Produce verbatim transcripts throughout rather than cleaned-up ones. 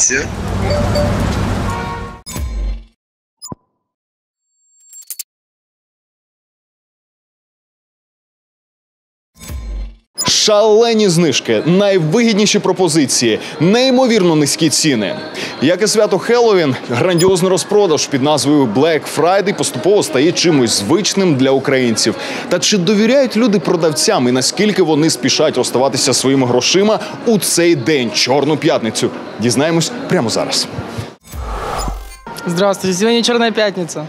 Пропозиція. Шалені знижки, найвигідніші пропозиції, неймовірно низькі ціни. Як і свято Хеллоуін, грандіозний розпродаж під назвою Black Friday поступово стає чимось звичним для українців. Та чи довіряють люди продавцям і наскільки вони спішать розставатися своїми грошима у цей день, Чорну п'ятницю? Дізнаємось прямо зараз. Здравствуйте, сегодня Черная пятница.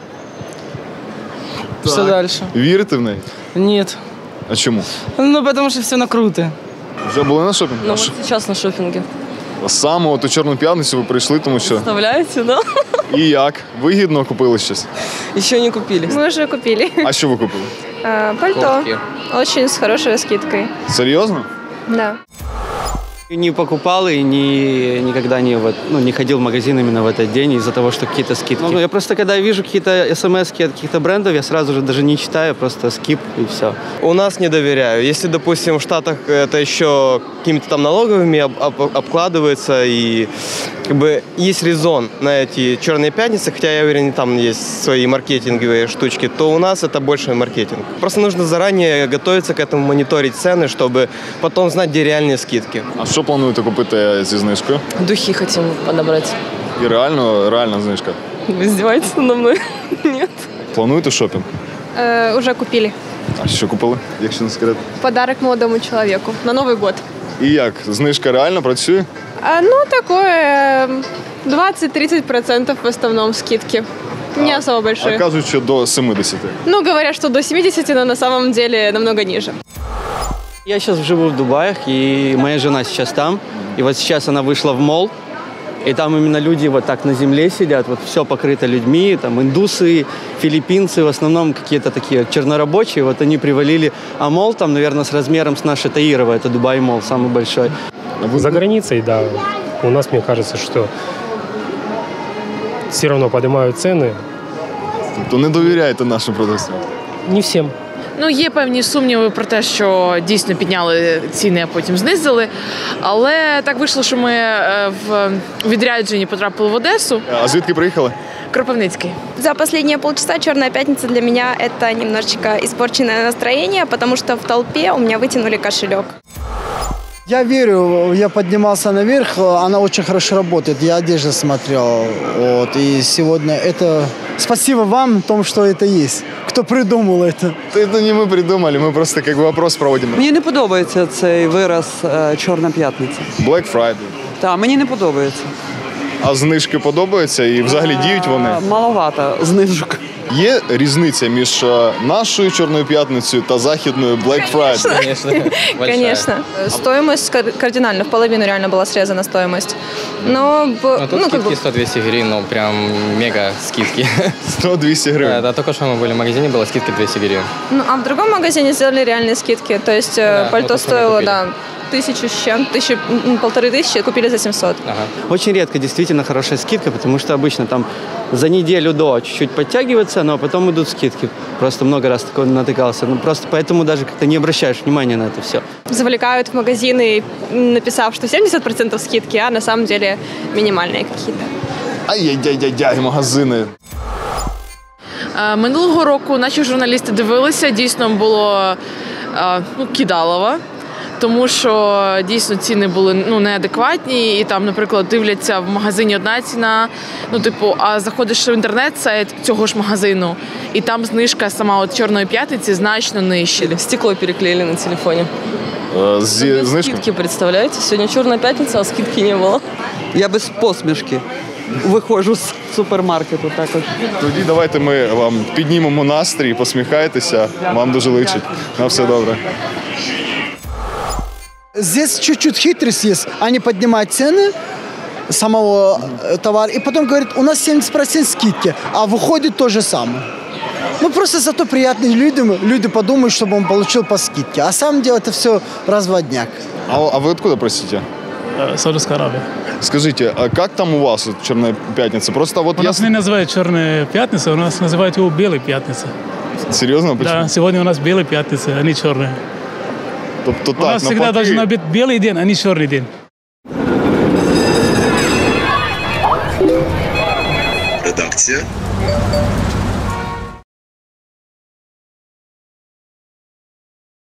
Что дальше? Вірите в неї? Нет. А чому? Ну, потому что все накруто. Вже були на шопінгу? Ну, вот сейчас на шопинге. Саме от у Чорну п'ятницю ви прийшли, тому що... Представляете, да? І як? Вигідно купили щось? Еще не купили. Мы уже купили. А що ви купили? А, пальто. Очень с хорошей скидкой. Серйозно? Да. Не покупал и не, никогда не, вот, ну, не ходил в магазин именно в этот день из-за того, что какие-то скидки. Ну, я просто, когда вижу какие-то смс-ки от каких-то брендов, я сразу же даже не читаю, просто скип и все. У нас не доверяю. Если, допустим, в Штатах это еще какими-то там налоговыми об, об, обкладывается, и как бы есть резон на эти черные пятницы, хотя я уверен, там есть свои маркетинговые штучки, то у нас это больше маркетинг. Просто нужно заранее готовиться к этому, мониторить цены, чтобы потом знать, где реальные скидки. А що плануєте купити зі знижкою? Духи хотим подобрать. І реально, реальна знижка. Вы издеваетесь надо мной? Нет. Плануєте шопінг? Э, уже купили. А що купили, якщо не секрет? Подарок молодому человеку на Новый год. І як? Знижка реально працює? А, ну, такое двадцать-тридцать процентов в основном скидки. Не особо большие. А кажуть, що до семидесяти. Ну, говорят, что до семидесяти, но на самом деле намного ниже. Я сейчас живу в Дубаях, и моя жена сейчас там. И вот сейчас она вышла в молл, и там именно люди вот так на земле сидят, вот все покрыто людьми, там индусы, филиппинцы, в основном какие-то такие чернорабочие, вот они привалили. А молл там, наверное, с размером с нашей Таирова, это Дубай молл, самый большой. За границей, да. У нас, мне кажется, что все равно поднимают цены. То не довіряєте нашим продавцям? Не всем. Ну, є певні сумніви про те, що дійсно підняли ціни, а потім знизили. Але так вийшло, що ми в відрядженні потрапили в Одесу. А звідки приїхали? Кропивницький. За последние полчаса Черная пятница для меня это немножечко испорченное настроение, потому что в толпе у меня вытянули кошелек. Я верю, я поднимался наверх, она очень хорошо работает, я одежду смотрел, вот, и сегодня это... Спасибо вам, том, что это есть, кто придумал это. Это не мы придумали, мы просто как бы вопрос проводим. Мені не подобається цей вираз «Чорна п'ятниця». Black Friday. Так, мені не подобається. А знижки подобаються і взагалі діють вони? Маловато знижок. Є різниця між нашою Чорною п'ятницею та західною Black Friday? Конечно. Конечно. Стоимость кардинально, в половину реально была срезана стоимость. Но, Ну, тут ну, как скидки бы... сто-двести гривен, ну, прям мега скидки. сто-двісті гривень. Да, да, только что мы были в магазине, была скидка двести гривен. Ну, а в другом магазине сделали реальные скидки. То есть Да, пальто вот то, что мы стоило, купили. да, тысячу с чем, тысячу, полторы тысячи, купили за семьсот. Ага. Очень редко действительно хорошая скидка, потому что обычно там за неделю до чуть-чуть подтягивается, но потом идут скидки. Просто много раз такого натыкался. Ну, просто поэтому даже как-то не обращаешь внимания на это все. Завлекают в магазины, написав, что семьдесят процентов скидки, а на самом деле минимальные какие-то. Ай-яй-яй-яй, магазини. Минулого року наші журналісти дивилися, дійсно було ну, кидалово. Тому що дійсно ціни були ну, неадекватні, і там, наприклад, дивляться в магазині одна ціна, ну, типу, а заходиш в інтернет-сайт цього ж магазину, і там знижка сама от Чорної п'ятниці значно нижча. Стекло переклеили на телефоне. Зі знижкою? Скидки, представляете? Сегодня Черная пятница, а скидки не было. Я без посмішки виходжу з супермаркету. Так от. Тоді давайте ми вам піднімемо настрій, посміхайтеся, вам дуже личить. На все добре. Здесь чуть-чуть хитрость есть, они поднимают цены самого товара, и потом говорят, у нас семьдесят процентов скидки, а выходит то же самое. Ну, просто зато приятно людям, люди подумают, чтобы он получил по скидке. А самом деле это все разводняк. А, а вы откуда, простите? Саудовская Аравия. Скажите, а как там у вас вот, Черная пятница? Просто вот у я... нас не называют Черная пятница, у нас называют его Белая пятница. Серьезно? Почему? Да, сегодня у нас Белая пятница, а не Черная. Тобто, У так, нас всегда навпаки... должен быть белый день, а не черный день. редакція.